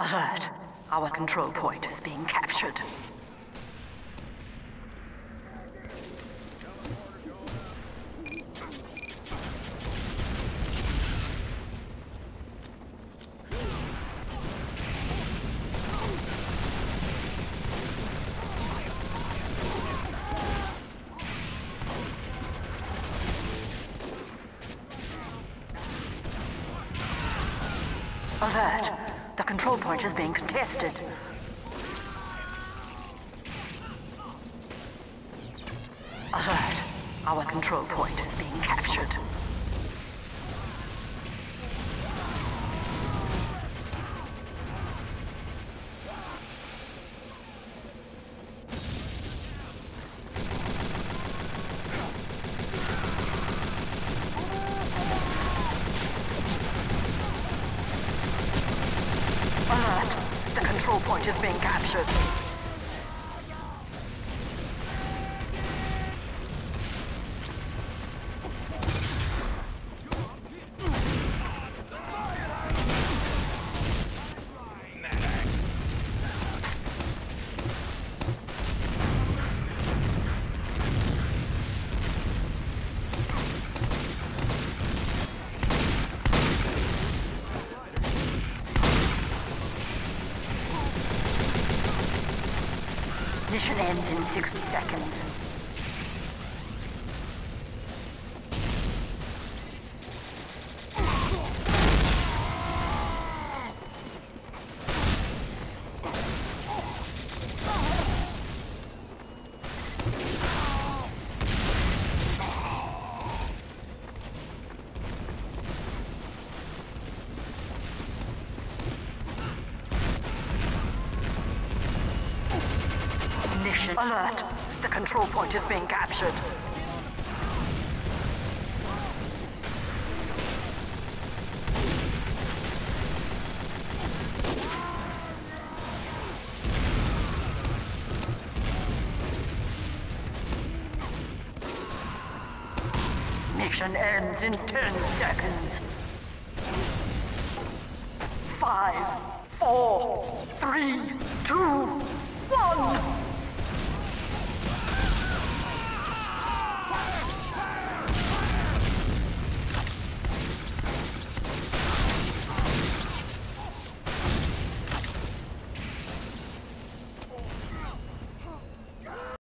Alert! Our control point is being captured. Alert! The control point is being contested. Alert! Our control point is being captured. Alert! The control point is being captured. Mission ends in 60 seconds. Alert! The control point is being captured. Mission ends in 10 seconds. 5, 4, 3, 2, 1.